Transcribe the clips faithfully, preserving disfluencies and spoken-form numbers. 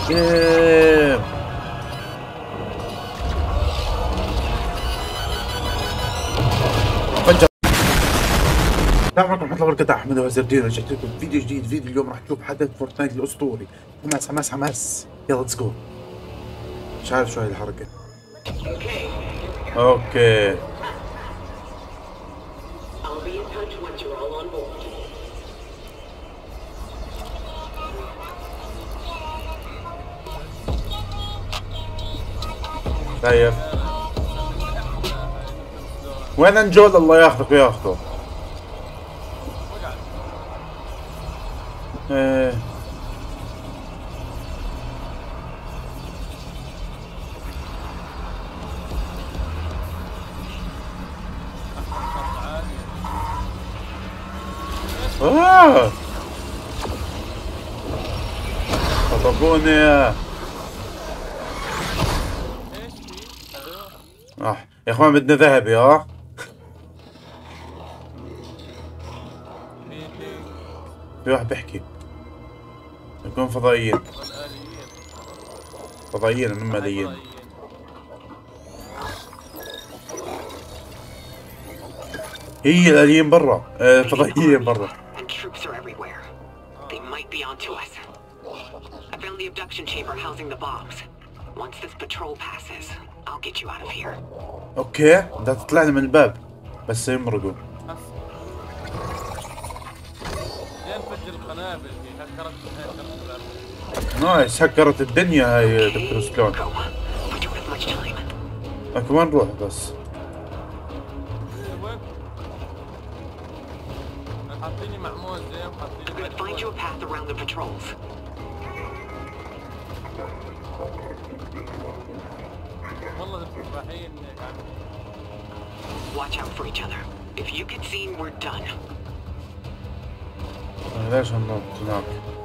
ايه فجر. السلام عليكم ورحمة الله وبركاته. أحمد وزير الدين، رجعت لكم فيديو جديد. فيديو اليوم راح تشوف حدث فورتنايت الأسطوري. حماس حماس حماس، يلا ليتس جو. مش عارف شو هاي الحركة. اوكي طيب وين انجول؟ الله ياخذك وياخذه. ايه آه خطفوني. اه يا اخوان بدنا ذهبي. اه في واحد بيحكي يكون فضائيين. فضائيين من ماليين. هي الاليين برا، الفضائيين برا. اوكي بدها تطلعنا من الباب بس يمرقوا. نايس، هكرت الدنيا هاي دكتور سلون. كمان نروح بس. حاطيني مع موز زين، حاطيني والله الفلاحين يعني. Watch out for each other. If you get seen, we're done. ليش هننط هناك؟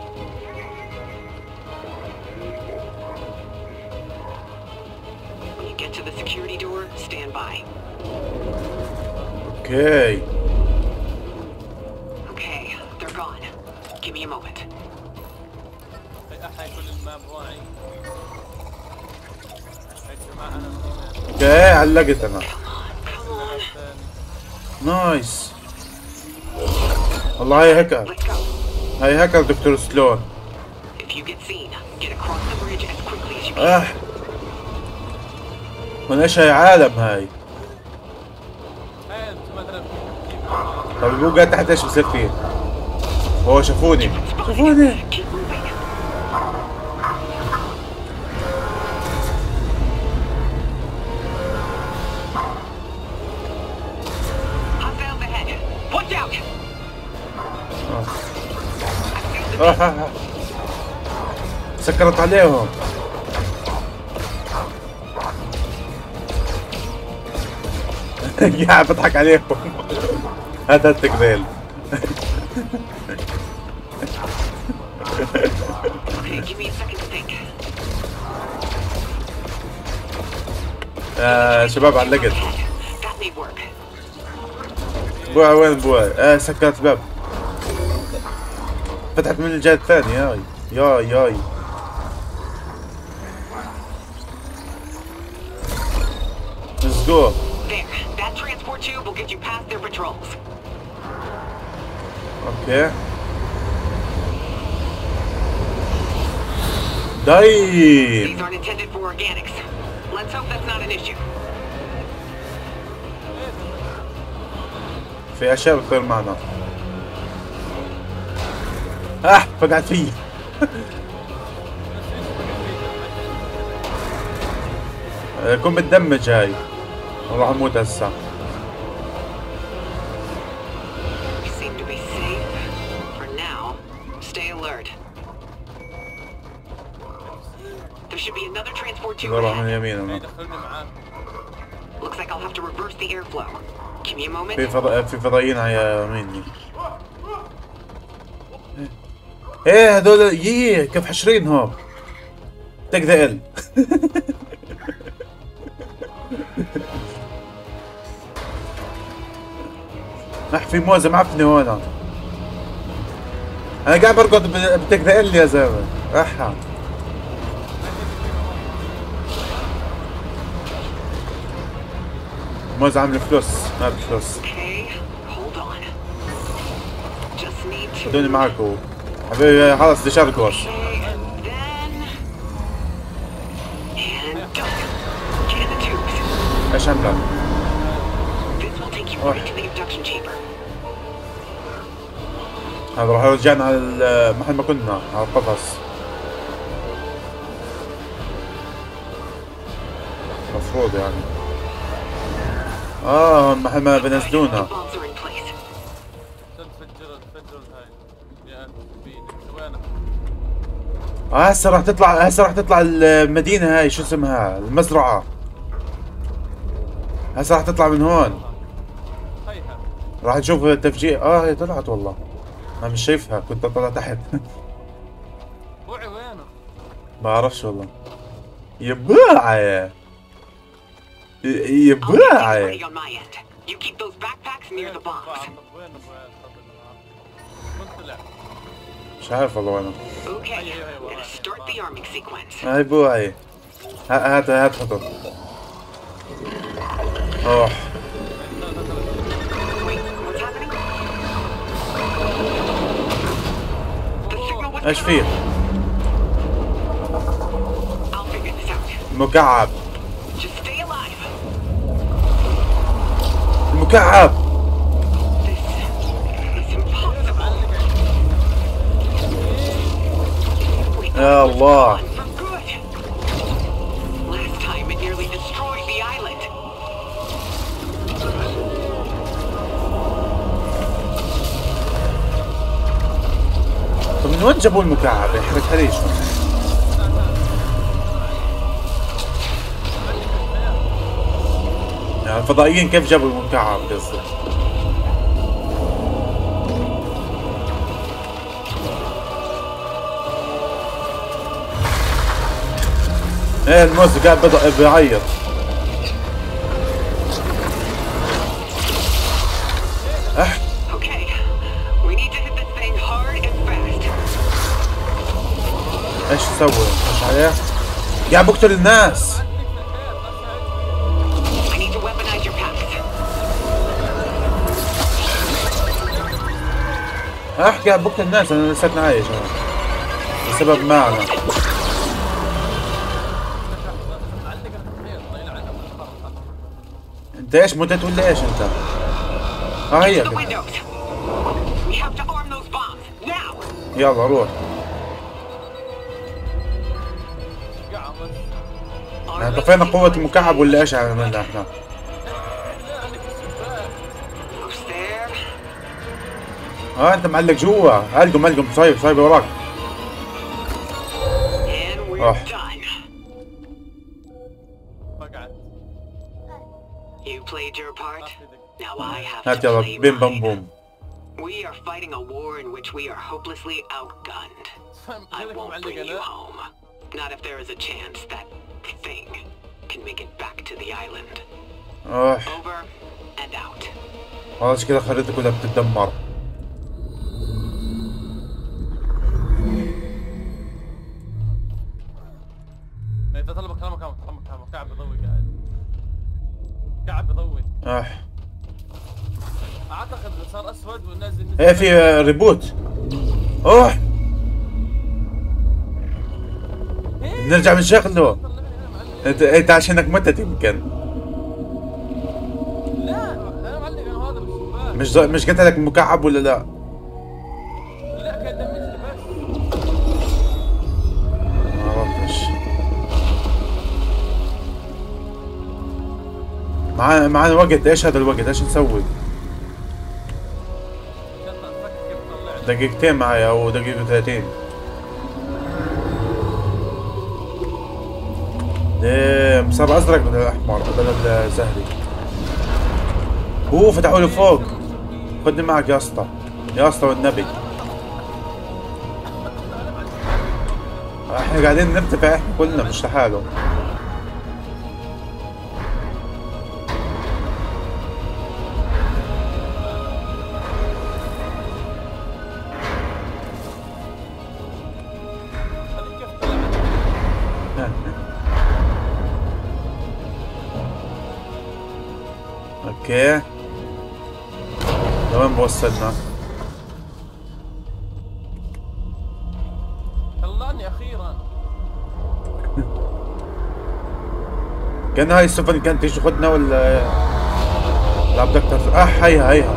When you get to the security door, stand by. Okay. Okay, they're gone. Give me a moment. اوكي علقت انا. نايس. والله هاي هكر. هاي هكر دكتور سلون. اه من ايش هاي عالم هاي؟ طيب البوق قاعد تحت ايش بصير فيه؟ اوه شافوني شافوني. آه. آه. سكرت عليهم. قاعد بضحك عليهم. هذا التقبيل. آه شباب علقت. بوع وين بوع؟ آه سكرت باب. فتحت من الجهة الثانية. ياي ياي ياي Let's go. اوكي دايم. في اشياء بتصير معنا. اه فقعت فيه. كون بتدمج هاي. راح اموت هسه. راح من يمين انا. في فضا... في فضائيين على يميني. ايه هذول يي كيف حشرينهم. تك ذا ال. راح في موزة معفنة هون. انا قاعد برقد بتك ذا ال يا زلمة. احا موز عامل فلوس، ما بفلوس. Okay, hold on. Just need to. خدوني معكم حبيبي، خلص بدي شاركوس. Okay, and then. And done. Get in the tubes. ايش عندك؟ This will take you right to the induction chamber. هذا راح يرجعنا على المحل ما كنا، على القفص. مفروض يعني. اه محل ما بنزلونا. Bombs are in place. تفجر تفجر هاي يا بيدك وينها؟ آه هسه راح تطلع، هسه راح تطلع المدينة هاي، شو اسمها؟ المزرعة. هسه راح تطلع من هون. هيها راح نشوف التفجير. اه هي طلعت والله. انا مش شايفها، كنت اطلع تحت. بوعي وينه؟ ما بعرفش والله. يباعي يباعي. Ready on my end. You keep those backpacks near the bombs. طب وين كنت طلع؟ مش عارف والله وينه. Okay, I'm gonna start the arming sequence. هاي بوعي. ها- هات هات خطط. اوه Wait, what's happening? The signal was ايش cut فيه؟ off. I'll figure this out. مكعب. Just stay alive. المكعب. This is impossible. Wait, يا الله. for good. Last time it nearly destroyed the island. طب من وين جابوا المكعب؟ يحرقها ليش؟ يعني الفضائيين كيف جابوا المكعب قصدي؟ ايه الموز قاعد بض- بيعيط. اح Okay, we need to hit this thing hard and fast. ايش اسوي؟ مش عليه؟ قاعد بقتل الناس. I need to weaponize your packs. اح قاعد بقتل الناس، انا لساتني عايش انا. بسبب ما انا. انت ايش متت ولا ايش انت؟ اه هي The كده. windows. We have to arm those bombs now. يلا روح. يعني طفينا قوة المكعب ولا ايش عملنا احنا؟ Who's there? اه انت معلق جوا، القم القم صايب صايب وراك. And we're Oh. done. فقعت. You played your part. Now I have هات to يلا play بيم بام mine. بوم. We are fighting a war in which we are hopelessly outgunned. I won't bring you home. Not if there is a chance that thing can make it back to the island. اه Over and out. خلاص كده خريطة كلها بتتدمر. انت طلب كلامك كلامك كلامك كعب يضوي قاعد. كعب يضوي. اه اعتقد صار اسود ونازل نزل. ايه في آه، ريبوت. اوه نرجع من شغله. انت انت عشانك متت يمكن. لا انا معلق انا هذا بالشباك. مش مش قتلك مكعب ولا لا؟ لا كان دمجني بس. ما عرفتش. معانا معانا وقت، ايش هذا الوقت؟ ايش نسوي؟ يلا نفكر كيف نطلع. دقيقتين معي او دقيقة ثلاثين. ديم صار ازرق بدل الاحمر بدل الزهري. اوه فتحوا لي فوق. خدني معك يا اسطى، يا اسطى والنبي. احنا قاعدين نرتفع احنا كلنا مش لحاله. خليك كيف تطلع. اوكي لوين بوصلنا؟ طلعني اخيرا. كان هاي السفن كانت تيجي تاخذنا ولا لا بدك ترجع؟ اه هيها هيها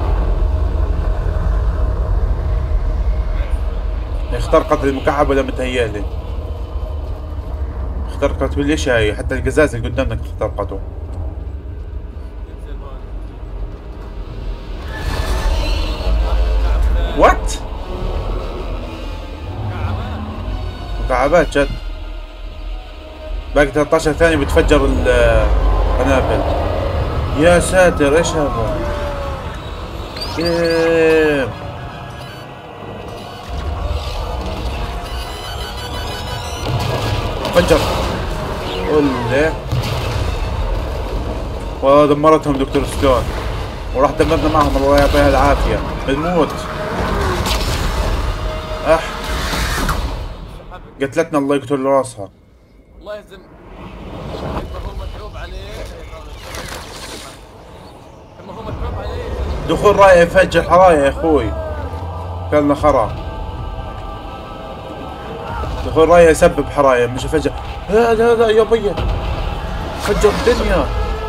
اخترقت المكعب ولا متهيألي؟ اخترقت ليش هاي؟ حتى القزاز اللي قدامك اخترقته. وات؟ مكعبات جد. باقي ثلاثة عشر ثانية بتفجر القنابل. يا ساتر ايش هذا؟ ايه فجر. قول ودمرتهم دكتور ستون وراح دمرنا معهم الله يعطيها العافية. بنموت. اح قتلتنا الله يقتل راسها. الله يهزم. هو متعوب عليه. هو متعوب عليه. دخول راية يفجر حرايا يا اخوي. كلنا خرا. دخول راية يسبب حرايا مش يفجر. لا لا لا يا بي فجر الدنيا.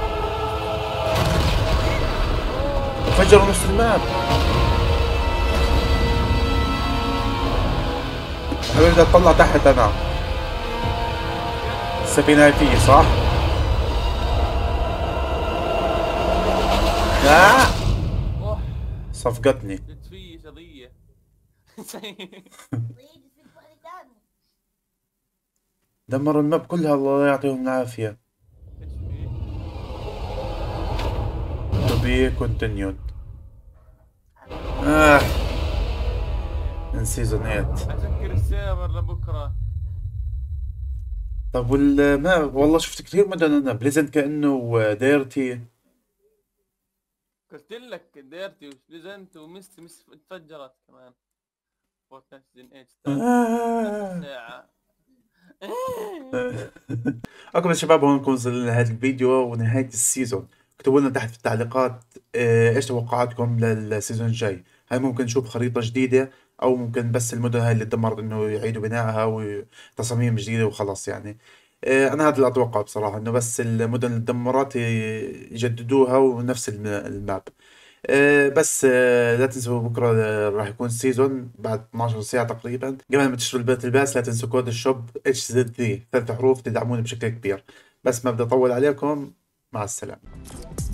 فجر نص الماب. حبيبي بدي اطلع تحت انا. السفينة هاي فيي صح؟ لا صفقتني. فيي قضية. دمروا الماب كلها الله يعطيهم العافية. To be continued. آه من سيزون ثمانية. أسكر السيرفر لبكرة. طب والماب والله شفت كثير مدن انا بليزنت كأنه ديرتي. قلت لك ديرتي وبليزنت وميست ميست تفجرت كمان. فورتنايت سيزون ثمانية ساعة. اوكي بس شباب هون نكون وصلنا لهذا الفيديو ونهاية السيزون. اكتبوا لنا تحت في التعليقات اه ايش توقعاتكم للسيزون الجاي. هاي ممكن نشوف خريطة جديدة او ممكن بس المدن هاي اللي تدمرت انه يعيدوا بنائها وتصاميم جديدة وخلاص يعني. اه انا هذا اللي اتوقع بصراحة انه بس المدن اللي تدمرت يجددوها ونفس الماب. أه بس أه لا تنسوا بكرة أه راح يكون سيزون بعد اثناشر ساعة تقريبا. قبل ما تشتروا البيت الباس لا تنسوا كود الشوب اتش زد ثلاث ثلاث حروف تدعموني بشكل كبير. بس ما بدي اطول عليكم. مع السلامة.